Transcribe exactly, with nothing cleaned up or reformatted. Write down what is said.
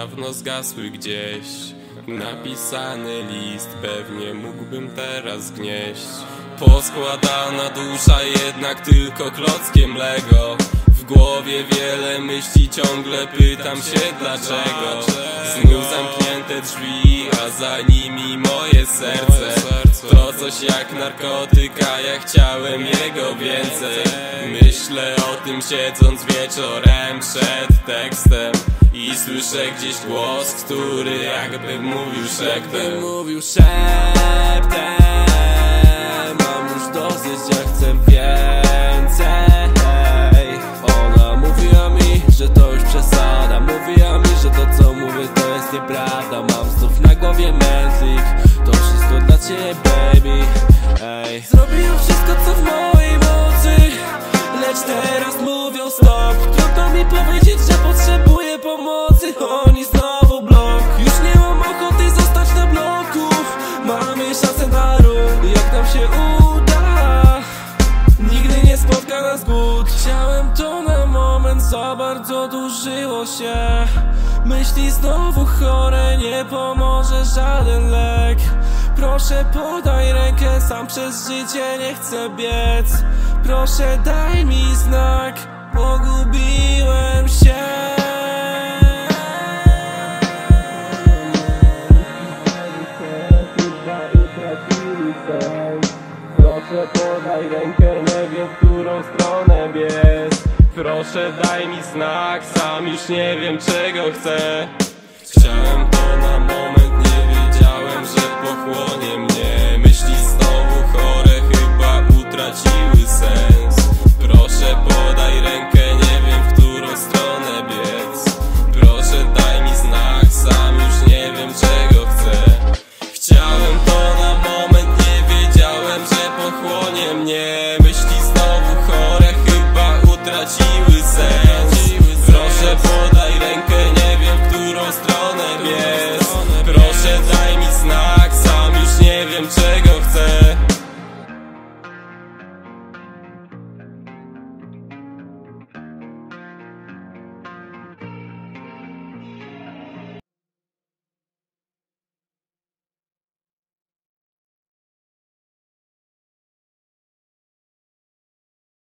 dawno zgasły gdzieś. Napisany list pewnie mógłbym teraz gnieść. Poskładana dusza jednak tylko klockiem Lego. W głowie wiele myśli, ciągle pytam się dlaczego. Znów zamknięte drzwi, a za nimi moje serce. To coś jak narkotyk, a ja chciałem jego więcej. Myślę o tym siedząc wieczorem przed tekstem i słyszę gdzieś głos, który jakby mówił szeptem. Jakby mówił szeptem. Mam już dosyć, ja chcę więcej. Ona mówiła mi, że to już przesada. Mówiła mi, że to co mówię to jest nieprawda. Mam znów na głowie mętlik. To wszystko dla ciebie, baby. Ej. Zrobiłem wszystko co w mojej mocy, lecz teraz mówią stop. Trudno mi powiedzieć, że potrzebuję pomocy. Oni znowu blok. Już nie mam ochoty zostać na bloku. Mamy szansę na ruch. Jak nam się uda, nigdy nie spotka nas głód. Chciałem to na moment, za bardzo dłużyło się. Myśli znowu chore, nie pomoże żaden lek. Proszę podaj rękę, sam przez życie nie chcę biec. Proszę daj mi znak, pogubiłem się. Proszę podaj rękę, nie wiem w którą stronę biec. Proszę daj mi znak, sam już nie wiem czego chcę. Chciałem to na moment.